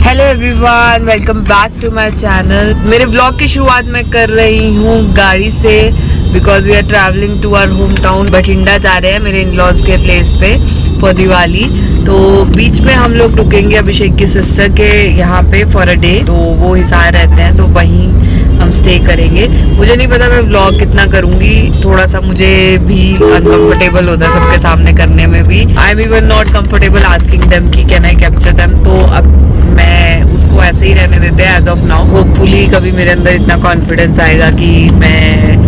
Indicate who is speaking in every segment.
Speaker 1: Hello everyone, welcome back to my channel. मेरे blog की शुरुआत मैं कर रही हूँ गाड़ी से, because we are travelling to our home town. Bathinda जा रहे हैं मेरे इन-लॉज के प्लेस पे फॉर दिवाली। तो बीच में हम लोग रुकेंगे अभिषेक की सिस्टर के यहाँ पे फॉर अ डे। तो वो हिसार रहते हैं तो वहीं हम स्टे करेंगे। मुझे नहीं पता मैं व्लॉग कितना करूंगी, थोड़ा सा मुझे भी अनकंफर्टेबल होता है सबके सामने करने में भी। I am even not comfortable asking them कि कैन आई कैप्चर देम। तो अब मैं उसको ऐसे ही रहने देते हैं एज ऑफ नाउ। होपफुली कभी मेरे अंदर इतना कॉन्फिडेंस आएगा कि मैं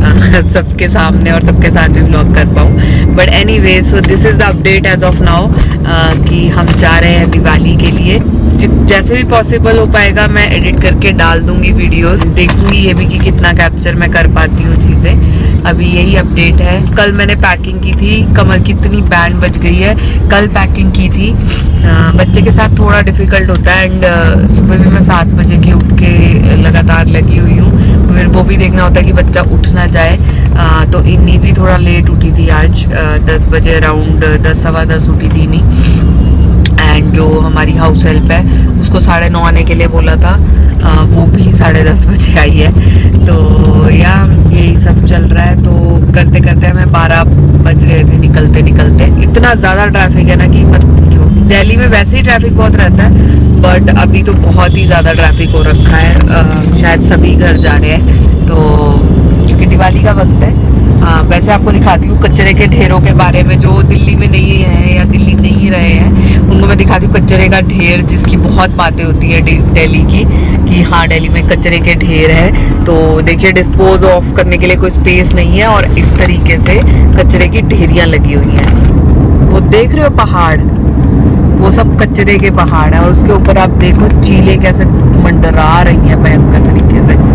Speaker 1: सबके सामने और सबके साथ भी व्लॉग कर पाऊँ। But anyway, so this is the update as of now कि हम जा रहे हैं दिवाली के लिए। जैसे भी पॉसिबल हो पाएगा मैं एडिट करके डाल दूंगी वीडियोस। देखूंगी ये भी कि कितना कैप्चर मैं कर पाती हूँ चीजें। अभी यही अपडेट है। कल मैंने पैकिंग की थी, कमर की इतनी बैंड बज गई है। कल पैकिंग की थी, बच्चे के साथ थोड़ा डिफिकल्ट होता है। एंड सुबह भी मैं 7 बजे की उठ के लगातार लगी हुई हूँ। फिर वो भी देखना होता है कि बच्चा उठ ना जाए। तो इन्हीं भी थोड़ा लेट उठी थी आज, 10 बजे अराउंड 10 सवा 10 उठी थी नहीं। एंड जो हमारी हाउस हेल्प है उसको 9:30 आने के लिए बोला था, वो भी 10:30 बजे आई है। तो यही सब चल रहा है। तो करते करते हमें 12 बज गए थे निकलते निकलते। इतना ज़्यादा ट्रैफिक है ना कि मत पूछो। दिल्ली में वैसे ही ट्रैफिक बहुत रहता है, बट अभी तो बहुत ही ज़्यादा ट्रैफिक हो रखा है। शायद सभी घर जा रहे हैं तो, क्योंकि दिवाली का वक्त है। वैसे आपको दिखाती हूँ कचरे के ढेरों के बारे में, जो दिल्ली में नहीं है या दिल्ली नहीं रहे हैं उनको मैं दिखाती हूँ कचरे का ढेर, जिसकी बहुत बातें होती है दिल्ली की कि हाँ दिल्ली में कचरे के ढेर है। तो देखिए, डिस्पोज ऑफ करने के लिए कोई स्पेस नहीं है और इस तरीके से कचरे की ढेरियाँ लगी हुई हैं। वो देख रहे हो पहाड़, वो सब कचरे के पहाड़ है। और उसके ऊपर आप देखो चीलें कैसे मंडरा रही हैं भयंकर तरीके से।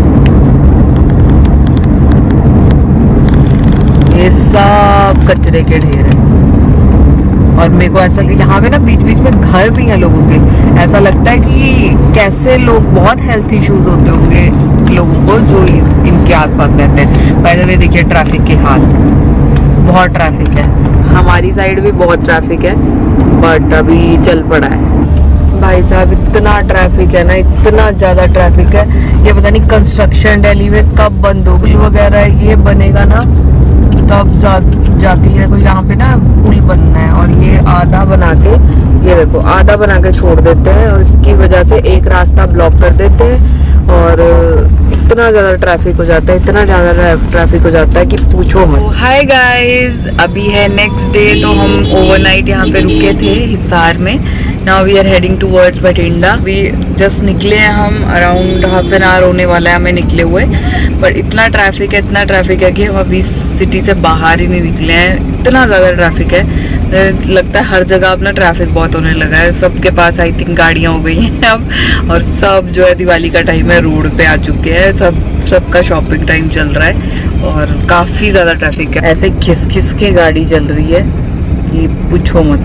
Speaker 1: ये सब कचरे के ढेर है। और मेरे को ऐसा कि यहाँ पे ना बीच बीच में घर भी हैं लोगों के। ऐसा लगता है कि कैसे लोग, बहुत हेल्थ इश्यूज होते होंगे लोगों को जो इनके आसपास रहते हैं। पहले देखिए ट्रैफिक के हाल, बहुत ट्रैफिक है। हमारी साइड भी बहुत ट्रैफिक है, बट अभी चल पड़ा है। भाई साहब इतना ट्रैफिक है ना, इतना ज्यादा ट्रैफिक है। ये पता नहीं कंस्ट्रक्शन दिल्ली में कब बंद होगी वगैरह। ये बनेगा ना तब जाके, ये देखो यहाँ पे ना पुल बनना है और ये आधा बना के, ये देखो आधा बना के छोड़ देते हैं और इसकी वजह से एक रास्ता ब्लॉक कर देते हैं और इतना ज्यादा ट्रैफिक हो जाता है, इतना ज्यादा ट्रैफिक हो जाता है कि पूछो मत। हाय गाइस, अभी है नेक्स्ट डे। तो हम ओवरनाइट यहाँ पे रुके थे हिसार में। Now we are heading towards Bathinda. We just निकले हैं हम, अराउंड हाफ एन आवर होने वाला है हमें निकले हुए। बट इतना ट्रैफिक है कि हम अभी सिटी से बाहर ही नहीं निकले हैं। इतना ज़्यादा ट्रैफिक है, लगता है हर जगह अपना ट्रैफिक बहुत होने लगा है। सबके पास आई थिंक गाड़ियाँ हो गई हैं अब, और सब जो है दिवाली का टाइम है रोड पे आ चुके हैं। सबका शॉपिंग टाइम चल रहा है और काफ़ी ज़्यादा ट्रैफिक है। ऐसे खिस खिस के गाड़ी चल रही है कि पूछो मत।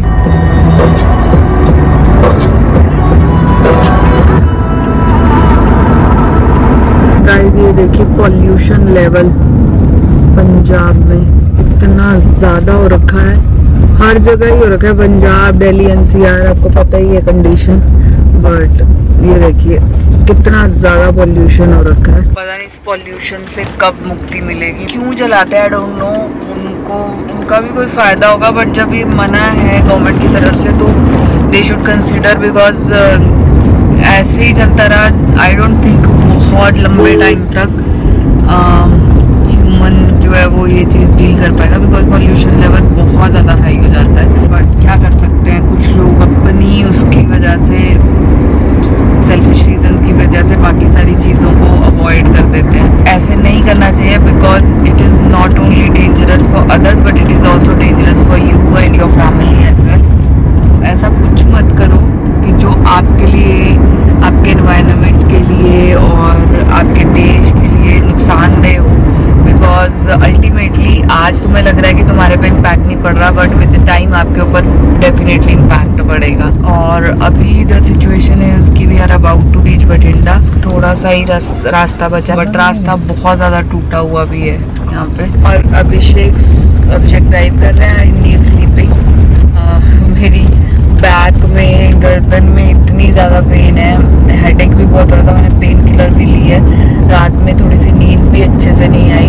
Speaker 1: गाइस ये देखिए पॉल्यूशन लेवल पंजाब में इतना ज्यादा हो रखा है। हर जगह ही हो रखा है, पंजाब, दिल्ली, एनसीआर, आपको पता ही है कंडीशन। बट ये देखिए कितना ज्यादा पॉल्यूशन हो रखा है। पता नहीं इस पॉल्यूशन से कब मुक्ति मिलेगी। क्यों जलाते हैं आई डोंट नो। उनका भी कोई फायदा होगा, बट जब ये मना है गवर्नमेंट की तरफ से तो दे शुड कंसिडर, बिकॉज ऐसे ही चलता रहा आई डोंट थिंक बहुत लंबे टाइम तक ह्यूमन जो है वो ये चीज़ डील कर पाएगा, बिकॉज पॉल्यूशन लेवल बहुत ज़्यादा हाई हो जाता है। बट क्या कर सकते हैं, कुछ लोग अपनी उसकी वजह से, सेल्फिश रीजंस की वजह से बाकी सारी चीज़ों को अवॉइड कर देते हैं। ऐसे नहीं करना चाहिए, because it is not only dangerous for others but it is also dangerous for you and your family as well. ऐसा कुछ मत करो कि जो आपके लिए, आपके एनवायरनमेंट के लिए और आपके देश के लिए नुकसानदेह हो। बिकॉज अल्टीमेटली आज तुम्हें लग रहा है कि तुम्हारे पे इम्पैक्ट नहीं पड़ रहा, बट विद द टाइम आपके ऊपर डेफिनेटली इम्पैक्ट पड़ेगा। और अभी द सिचुएशन है उसकी, we are about to reach Bathinda. थोड़ा सा ही रास्ता बचा, बट रास्ता बहुत ज़्यादा टूटा हुआ भी है यहाँ पे। और अभिषेक ड्राइव कर रहे हैं, ही इज स्लीपिंग। मेरी बैक में, गर्दन में इतनी ज़्यादा पेन है, हेडेक भी बहुत हो रहा था। मैंने पेन किलर भी ली है। रात में थोड़ी सी नींद भी अच्छे से नहीं आई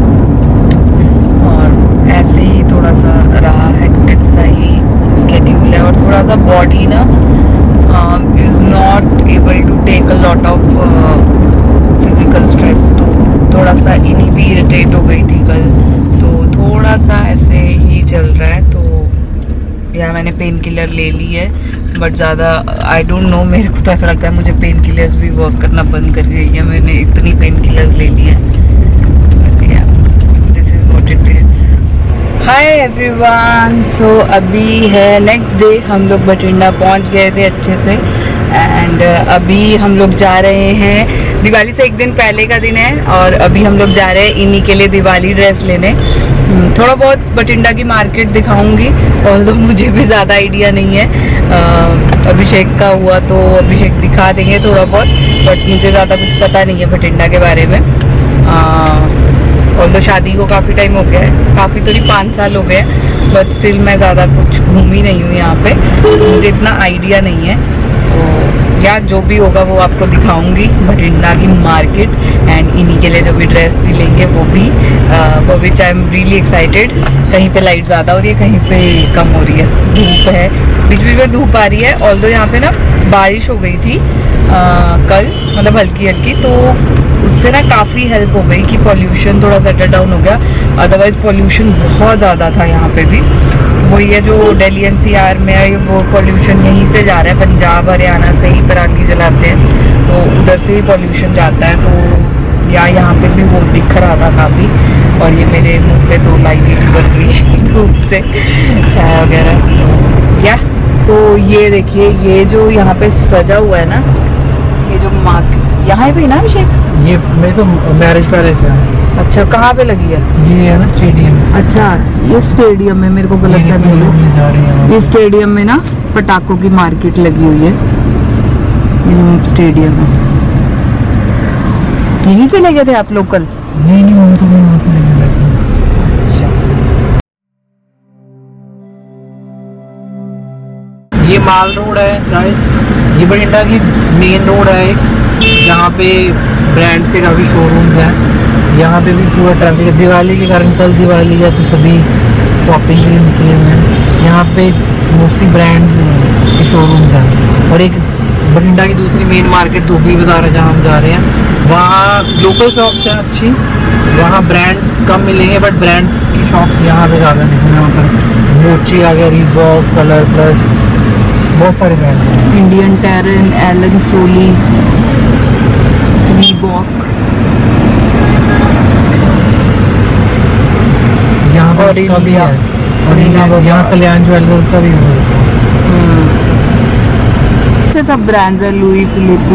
Speaker 1: और ऐसे ही थोड़ा सा रहा, हेक्टिक सा ही स्केड्यूल है। और थोड़ा सा बॉडी ना is not able to take a lot of physical stress, तो थोड़ा सा इन्हीं भी इरिटेट हो गई थी कल, तो थोड़ा सा ऐसे ही चल रहा है। तो यार मैंने पेन किलर ले ली है, बट ज़्यादा आई डोंट नो, मेरे को तो ऐसा लगता है मुझे पेन किलर्स भी वर्क करना बंद कर गई है। मैंने इतनी पेन किलर्स ले ली है। This is what it is. Hi everyone, so अभी है नेक्स्ट डे, हम लोग बठिंडा पहुंच गए थे अच्छे से एंड अभी हम लोग जा रहे हैं, दिवाली से एक दिन पहले का दिन है और अभी हम लोग जा रहे हैं इन्हीं के लिए दिवाली ड्रेस लेने। थोड़ा बहुत बठिंडा की मार्केट दिखाऊंगी, ऑल्दो मुझे भी ज़्यादा आइडिया नहीं है। अभिषेक का हुआ तो अभिषेक दिखा देंगे थोड़ा बहुत, बट मुझे ज़्यादा कुछ पता नहीं है बठिंडा के बारे में। ऑल्दो शादी को काफ़ी टाइम हो गया है, काफ़ी तो नहीं 5 साल हो गए, बट स्टिल मैं ज़्यादा कुछ घूमी नहीं हूँ यहाँ पे, मुझे इतना आइडिया नहीं है। तो या जो भी होगा वो आपको दिखाऊंगी, बठिंडा की मार्केट एंड इन्हीं के लिए जो भी ड्रेस भी लेंगे वो भी, for which I am really excited. कहीं पे लाइट ज़्यादा हो रही है, कहीं पे कम हो रही है, धूप है, बीच बीच में धूप आ रही है। ऑल्दो यहाँ पे ना बारिश हो गई थी कल, मतलब हल्की हल्की, तो उससे ना काफ़ी हेल्प हो गई कि पॉल्यूशन थोड़ा सेटल डाउन हो गया। अदरवाइज पॉल्यूशन बहुत ज़्यादा था यहाँ पे भी। वही है जो दिल्ली एनसीआर में है, वो पॉल्यूशन यहीं से जा रहा है, पंजाब हरियाणा से ही पराली जलाते हैं तो उधर से ही पॉल्यूशन जाता है। तो या यहाँ पे भी वो दिख रहा था काफ़ी, और ये मेरे मुंह पे 2 लाइटें भी बन गई धूप से, चाय वगैरह। तो या तो ये देखिए, ये जो यहाँ पे सजा हुआ है ना, ये जो मार्केट यहाँ पे ना अभिषेक,
Speaker 2: ये मैं तो मैरिज पैलेस है।
Speaker 1: अच्छा, कहाँ पे लगी है?
Speaker 2: ये है ना स्टेडियम।
Speaker 1: अच्छा, ये स्टेडियम में, मेरे को गलत कर दिया, ये स्टेडियम में ना पटाखों की मार्केट लगी हुई है। ये जो स्टेडियम है, यहीं से ले गए थे आप लोग कल?
Speaker 2: नहीं वो तो मैं वहाँ से लेके गया था। ये माल रोड है गाइस, ये बठिंडा की मेन रोड है एक, जहाँ पे ब्रांड्स के काफ़ी शोरूम्स हैं। यहाँ पे भी पूरा ट्रैफिक है, दिवाली के कारण, कल दिवाली है तो सभी शॉपिंग के लिए निकले हुए हैं। यहाँ पे मोस्टली ब्रांड्स के शोरूम्स हैं। और एक बठिंडा की दूसरी मेन मार्केट धोबी बाजार है जहाँ हम जा रहे हैं, वहाँ लोकल शॉप्स हैं अच्छी, वहाँ ब्रांड्स कम मिलेंगे, बट ब्रांड्स की शॉप यहाँ पे ज़्यादा दिखेंगे। वहाँ पर मोची आ गया, रीबॉक, कलर प्लस, बहुत सारे ब्रांड्स हैं।
Speaker 1: Indian terrain, Allen Solly, Reebok,
Speaker 2: यहाँ पर भी है, और यहाँ कल्याण ज्वेलर्स का भी है।
Speaker 1: सब ब्रांड्स है, लुई फिलिपी।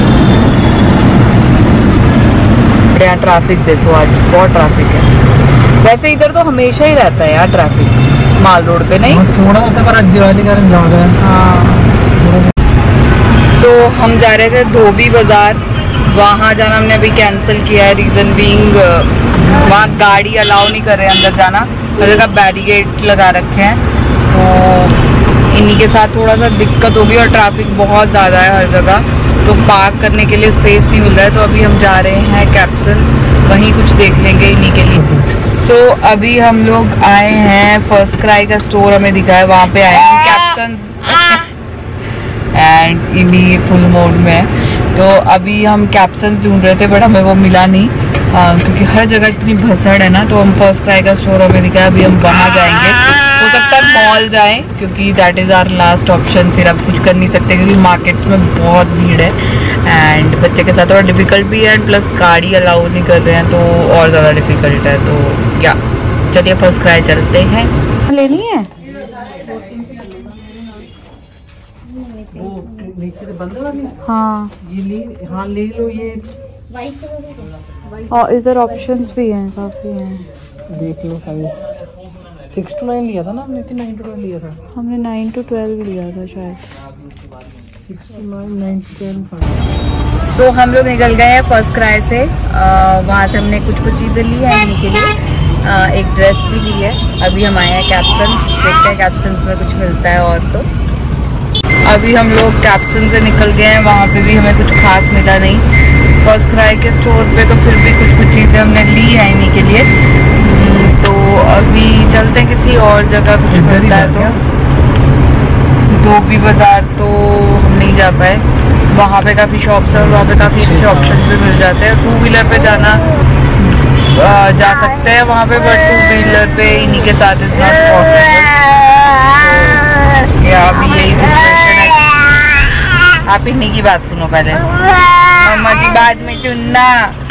Speaker 1: यहाँ ट्रैफिक देखो, आज बहुत ट्रैफिक है। वैसे इधर तो हमेशा ही रहता है यार ट्रैफिक, माल रोड पे नहीं,
Speaker 2: थोड़ा होता है पर आज दिवाली का ज़्यादा है।
Speaker 1: हाँ। सो हम जा रहे थे धोबी बाजार, वहाँ जाना हमने अभी कैंसिल किया है, रीज़न बीइंग वहाँ गाड़ी अलाउ नहीं कर रहे अंदर जाना, हर जगह बैरिकेड लगा रखे हैं, तो इन्हीं के साथ थोड़ा सा दिक्कत होगी। और ट्रैफिक बहुत ज़्यादा है हर जगह, तो पार्क करने के लिए स्पेस नहीं मिल रहा है। तो अभी हम जा रहे हैं कैप्सन्स, वहीं कुछ देख लेंगे इन्हीं के लिए। सो अभी हम लोग आए हैं, फर्स्ट क्राई का स्टोर हमें दिखा है, वहाँ पे आए हैं कैप्सन्स एंड इन्हीं फुल मोड में। तो अभी हम कैप्सन्स ढूंढ रहे थे, बट हमें वो मिला नहीं, क्योंकि हर जगह इतनी भसड़ है ना। तो हम फर्स्ट क्राई का स्टोर हमें दिखा है, अभी हम वहाँ जाएंगे। हो सकता है मॉल जाएं, क्योंकि that is our last option, फिर आप कुछ कर नहीं सकते क्योंकि मार्केट्स में बहुत भीड़ है एंड बच्चे के साथ थोड़ा डिफिकल्ट भी है, प्लस गाड़ी अलाउ नहीं कर रहे हैं तो और ज़्यादा डिफिकल्ट है। तो या चलिए फर्स्ट क्राई चलते हैं। लेनी है
Speaker 2: नीचे से बंद वाली?
Speaker 1: हाँ
Speaker 2: ये ले लो ये।
Speaker 1: और इधर ऑप्शंस भी हैं, काफ़ी हैं,
Speaker 2: देख लो साइज। 6 to 9 लिया था ना हमने कि 9 to 12 लिया था?
Speaker 1: हमने 9 to 12 लिया था शायद।
Speaker 2: 6 to 9, 9 to 12।
Speaker 1: सो हम लोग निकल गए हैं फर्स्ट क्राई से, वहाँ से हमने कुछ चीज़ें ली हैं इन्हीं के लिए, एक ड्रेस भी ली है। अभी हम आए हैं कैप्सन्स, देखते हैं कैप्सन्स में कुछ मिलता है और तो अभी हम लोग कैप्सन से निकल गए हैं, वहाँ पे भी हमें कुछ खास मिला नहीं। फर्स्ट क्राई के स्टोर पे तो फिर भी कुछ चीज़ें हमने ली है इन्हीं के लिए। तो अभी चलते हैं किसी और जगह, कुछ मिलता है तो। धोबी बाज़ार तो हम नहीं जा पाए, वहाँ पे काफ़ी शॉप्स हैं और वहाँ पे काफ़ी अच्छे ऑप्शन भी मिल जाते हैं। 2 व्हीलर पे जाना जा सकते हैं वहाँ पे, बट 2 व्हीलर पे इन्हीं के साथ इज नॉट पॉसिबल। या अभी यही सिचुएशन है। आप इन्हीं की बात सुनो पहले, मम्मा की बात में चुनना।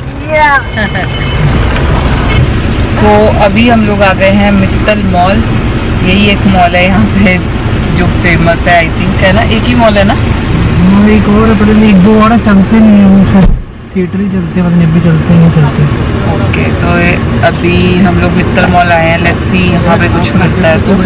Speaker 1: सो अभी हम लोग आ गए हैं मित्तल मॉल। यही एक मॉल है यहाँ पे जो फेमस है, आई थिंक, है ना? एक ही मॉल है ना?
Speaker 2: एक और है, पता नहीं, 1-2 और चलते नहीं है, थिएटर ही चलते हैं, मतलब भी चलते हैं, चलते हैं।
Speaker 1: ओके, तो अभी हम लोग मित्तल मॉल आए हैं, लेट्स सी यहाँ पे कुछ मिलता है तो।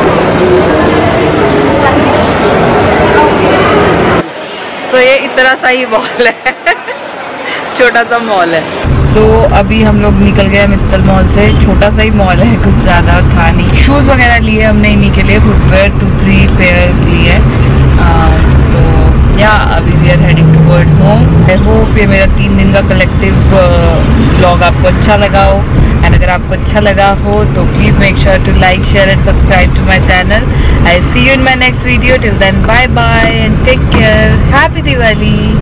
Speaker 1: तो ये इतना सा ही मॉल है छोटा सा मॉल है। सो अभी हम लोग निकल गए मित्तल मॉल से। छोटा सा ही मॉल है, कुछ ज़्यादा था नहीं। शूज़ वगैरह लिए हमने इन्हीं के लिए, फुटवेयर 2-3 पेयर्स लिए। तो या अभी we are heading towards home. I hope ये मेरा 3 दिन का कलेक्टिव व्लॉग आपको अच्छा लगा हो, एंड अगर आपको अच्छा लगा हो तो please make sure to like, share and subscribe to my channel. I see you in my next video. Till then bye bye and take care. Happy Diwali.